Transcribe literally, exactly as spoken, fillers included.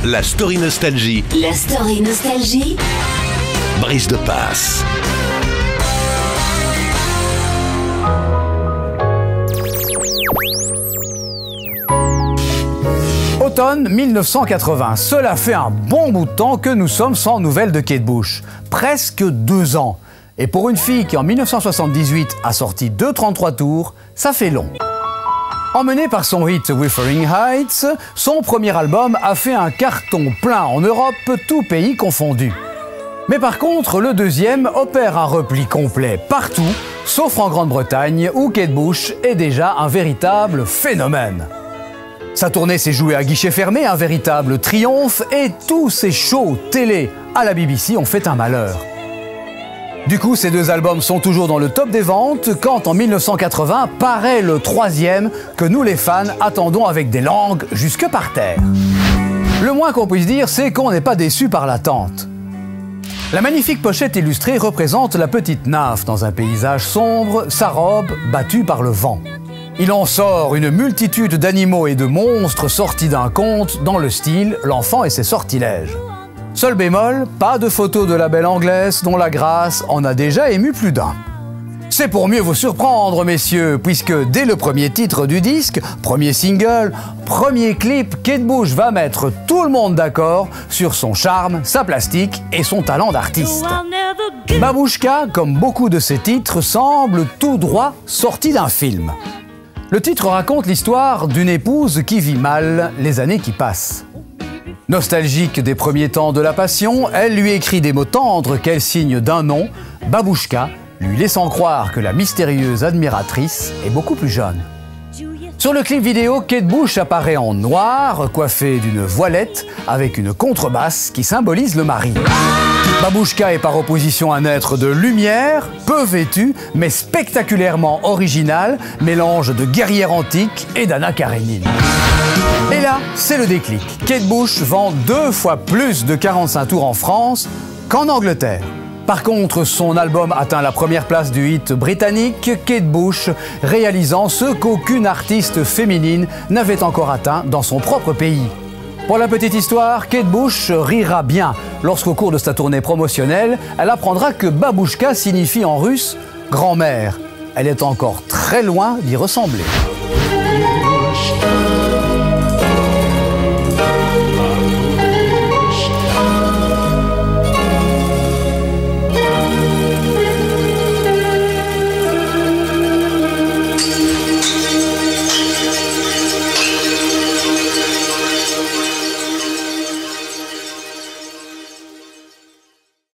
La story nostalgie. La story nostalgie. Brice de Passe. Automne mille neuf cent quatre-vingts. Cela fait un bon bout de temps que nous sommes sans nouvelles de Kate Bush. Presque deux ans. Et pour une fille qui en mille neuf cent soixante-dix-huit a sorti deux trente-trois tours, ça fait long. Emmenée par son hit Wuthering Heights, son premier album a fait un carton plein en Europe, tout pays confondu. Mais par contre, le deuxième opère un repli complet partout, sauf en Grande-Bretagne, où Kate Bush est déjà un véritable phénomène. Sa tournée s'est jouée à guichet fermé, un véritable triomphe, et tous ses shows télé à la B B C ont fait un malheur. Du coup, ces deux albums sont toujours dans le top des ventes, quand en mille neuf cent quatre-vingts paraît le troisième que nous les fans attendons avec des langues jusque par terre. Le moins qu'on puisse dire, c'est qu'on n'est pas déçu par l'attente. La magnifique pochette illustrée représente la petite nymphe dans un paysage sombre, sa robe battue par le vent. Il en sort une multitude d'animaux et de monstres sortis d'un conte dans le style « L'enfant et ses sortilèges ». Seul bémol, pas de photo de la belle anglaise dont la grâce en a déjà ému plus d'un. C'est pour mieux vous surprendre, messieurs, puisque dès le premier titre du disque, premier single, premier clip, Kate Bush va mettre tout le monde d'accord sur son charme, sa plastique et son talent d'artiste. Babouchka, comme beaucoup de ses titres, semble tout droit sorti d'un film. Le titre raconte l'histoire d'une épouse qui vit mal les années qui passent. Nostalgique des premiers temps de la passion, elle lui écrit des mots tendres qu'elle signe d'un nom, Babouchka, lui laissant croire que la mystérieuse admiratrice est beaucoup plus jeune. Sur le clip vidéo, Kate Bush apparaît en noir, coiffée d'une voilette, avec une contrebasse qui symbolise le mari. Babouchka est par opposition un être de lumière, peu vêtu, mais spectaculairement original, mélange de guerrière antique et d'Anna Karénine. Et là, c'est le déclic. Kate Bush vend deux fois plus de quarante-cinq tours en France qu'en Angleterre. Par contre, son album atteint la première place du hit britannique, Kate Bush réalisant ce qu'aucune artiste féminine n'avait encore atteint dans son propre pays. Pour la petite histoire, Kate Bush rira bien lorsqu'au cours de sa tournée promotionnelle, elle apprendra que Babouchka signifie en russe « grand-mère ». Elle est encore très loin d'y ressembler.